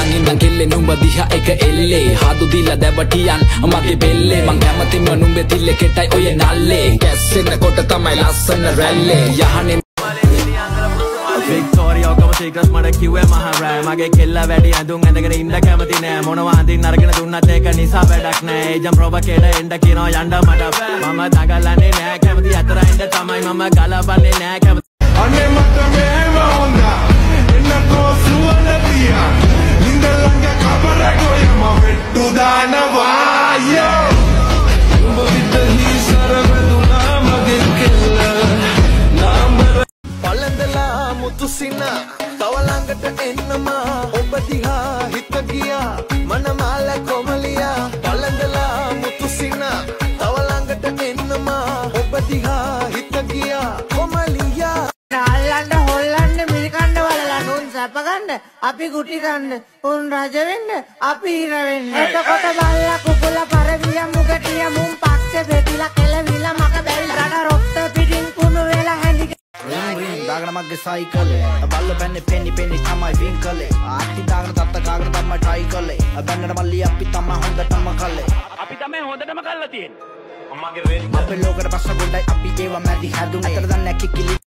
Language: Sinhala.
ඉඳන් ඉඳන් කෙල්ලේ නුඹ දිහා එක එල්ලේ හාදු දීලා දැවටියන් මගේ බෙල්ලේ මං කැමතිම නුඹේ තිල්ලේ කෙටයි ඔය නල්ලේ කැස්සෙනකොට තමයි ලස්සන රැල්ලේ යහනේ Victoria come secrets මට කිව්වේ මහරෑ මගේ කෙල්ල වැඩි ඇඳුම් ඇඳගෙන ඉන්න කැමති නෑ මොනවා අඳින්න අරගෙන දුන්නත් ඒක නිසා වැඩක් නෑ ඒජම් ප්‍රොවොකේටර් එන්න කියනවා යන්න මට මම දඟලන්නේ නෑ කැමති අතර ඉන්න තමයි මම ගලවන්නේ නෑ කැමති අනේ මට මේව හොඳා එන්නකෝ සුවඳතියා නින්දලංග කබරකෝ යම වෙට්ටු දානවා යෝ උඹ විතරයි සරවදුනා මගේ කෙල්ල පලඳලා මුතුසින තව ළඟට එන්නමා ඔබ දිහා හිත ගියා මනමාල කොමලියා පලඳලා මුතුසින තව ළඟට එන්නමා ඔබ දිහා හිත ගියා කොමලියා අල්ලන්න හොල්ලන්න මිරිකන්න වලලා නුන් සැප ගන්න අපි ගුටි ගන්න උන් රජ වෙන්න අපි හිර වෙන්න එතකොට බල්ලා කුකුල පරවිය මුගටිය මුන් පක්ෂේ දෙතිලා කෙලවිලා මක බැරිලා රට රොක්ත පිටින් කුණු වෙලා හැඳි දාගෙන මගේ සයිකලේ බල්ල පැන්නේ පෙන්නි පෙන්නි තමයි වින්කලේ ආටි දාගෙන තත්ත කාගෙන තමයි ට්‍රයි කළේ බැන්නට මල්ලි අපි තමයි හොඳටම කළේ අපි තමයි හොඳටම කළා තියෙන්නේ අම්මගේ රේඩි අපේ ලෝකෙට පස්ස ගොඩයි අපි ඒව මැදි හැදුනේ අතර දන්නේ කිකිලි